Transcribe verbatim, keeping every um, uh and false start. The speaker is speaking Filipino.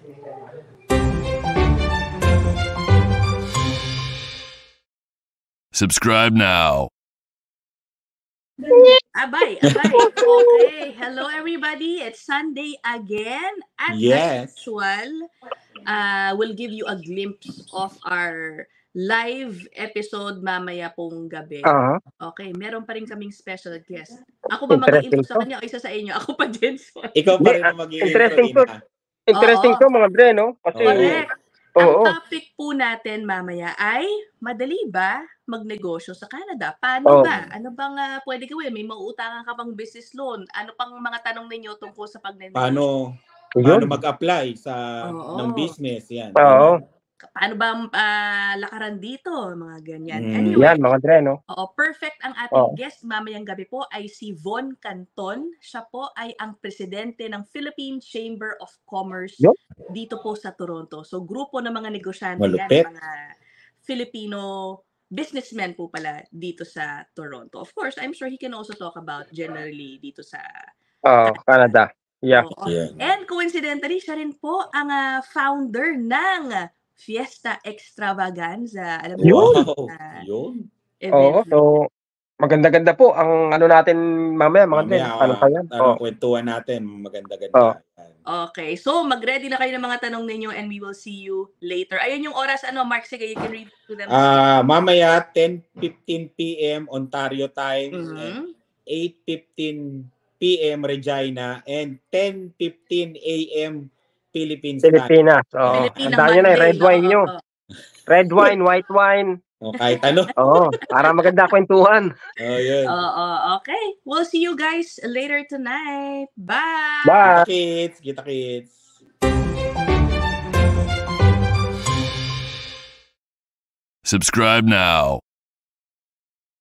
Subscribe now. Abay, abay. Okay. Hello, everybody. It's Sunday again. At Yes. as usual, uh, we'll give you a glimpse of our live episode mamaya pong gabi. Ah, Okay, meron pa rin kaming special guest. Ako ba mag-intro Interesting sa to. kanya o isa sa inyo? Ako pa din. Sorry. Ikaw pa Hindi, rin ah, ang mag-i-intro, interesting to. Dina. Interesting Oo. to mga bre, no? Kasi, Correct. Ang oo. topic po natin mamaya ay, madali ba magnegosyo sa Canada? Paano Oo. ba? Ano bang uh, pwede gawin? May mauutangan ka bang business loan? Ano pang mga tanong ninyo tungkol sa pagnegosyo? Paano, Yun. paano mag-apply sa Oo. ng business? Yan. Oo. ganyan. Paano ba ang ah, lakaran dito? Mga ganyan. Mm. Anyway, Yan, mga bre, no? oo, perfect ang ating Oo. guest mamayang gabi po ay si Von Canton. Siya po ay ang presidente ng Philippine Chamber of Commerce Yup. dito po sa Toronto. So, grupo ng mga negosyante Malupit. yan, mga Filipino businessmen po pala dito sa Toronto. Of course, I'm sure he can also talk about generally dito sa Oo, Canada. Yeah. Oo. Yan. And coincidentally, siya rin po ang ah, founder ng Fiesta Extravaganza. Alam mo, Yun. Wow. ah, Yun. Oo, event. so, maganda-ganda po ang ano natin mamaya, mga bre. Mamaya, Paano pa yan? ano, Oo. kwentuhan natin. Oo. Maganda-ganda. Yan. Okay, so mag-ready na kayo ng mga tanong ninyo and we will see you later. Ayun yung oras, ano, Mark, sige, you can read to them. Ah, mamaya ten fifteen p.m. Ontario time and Mhm. eight fifteen p.m. Regina and ten fifteen a.m. Philippines time. Pilipinas. Oo. Filipinang Tandaan nyo na, Monday. red wine Oo, nyo. oo. Red wine, white wine. O, kahit ano. Oo, para maganda kwentuhan. Oh, yun. Oo, okay. We'll see you guys later tonight. Bye! Bye! Kita kids. Kita kids. Subscribe now.